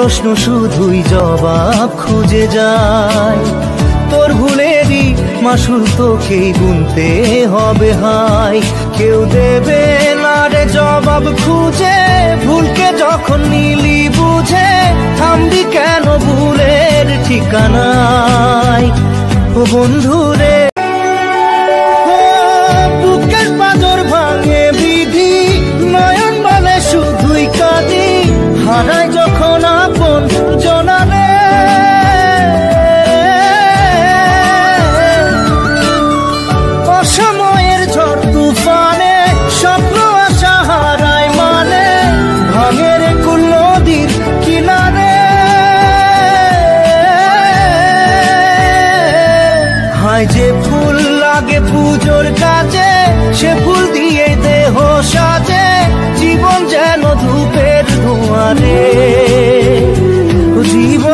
প্রশ্ন শুধুই জবাব খুঁজে যায়। তোর ভুলেরই মাসুল তোকেই গুনতে হবে হাই। কেউ দেবে না রে জবাব খুঁজে, ভুলকে যখন নিলি বুঝে থামবি কেন ভুলের ঠিকানায়। ও বন্ধু রে, বুকের পাঁজর ভাঙে বিধি, নয়ন বলে শুধুই কাঁদি, হারায় যখন আপন জনারে। অসময়ের ঝড় তুফানে স্বপ্ন আশা হারায় মানে, ভাঙের কুল নদীর কিনারে। হায় যে ফুল লাগে পুজোর কাছে, সে ফুল দিয়ে দেহ সাজে, জীবন যেন ধূপের ধোঁয়ারে। জীবন